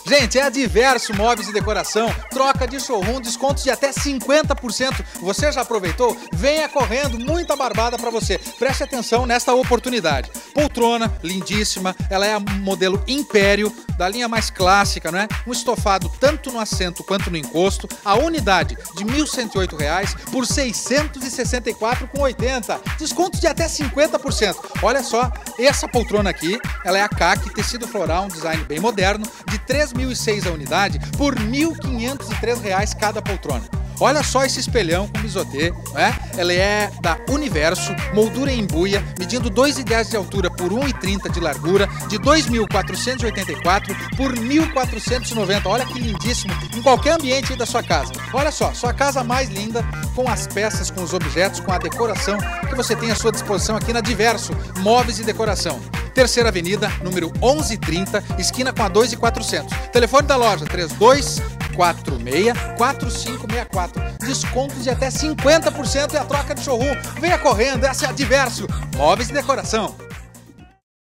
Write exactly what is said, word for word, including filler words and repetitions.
Gente, é a Diverso Móveis e Decoração, troca de showroom, descontos de até cinquenta por cento. Você já aproveitou? Venha correndo, muita barbada para você. Preste atenção nesta oportunidade. Poltrona, lindíssima, ela é a modelo Império, da linha mais clássica, não é? Um estofado tanto no assento quanto no encosto. A unidade de mil cento e oito reais por seiscentos e sessenta e quatro reais e oitenta centavos. Descontos de até cinquenta por cento. Olha só, essa poltrona aqui, ela é a C A C, tecido floral, um design bem moderno, de três mil e seis a unidade por mil quinhentos e três reais cada poltrona. Olha só esse espelhão com bisotê, né? Ela é da Universo, moldura em embuia, medindo dois e dez de altura por um e trinta de largura, de dois mil quatrocentos e oitenta e quatro por mil quatrocentos e noventa. Olha que lindíssimo, em qualquer ambiente aí da sua casa. Olha só, sua casa mais linda, com as peças, com os objetos, com a decoração que você tem à sua disposição aqui na Diverso Móveis e Decoração. Terceira Avenida, número onze trinta, esquina com a dois e quatrocentos. Telefone da loja três dois quatro seis, quatro cinco seis quatro. Descontos de até cinquenta por cento e a troca de showroom. Venha correndo, essa é a Diverso Móveis e Decoração.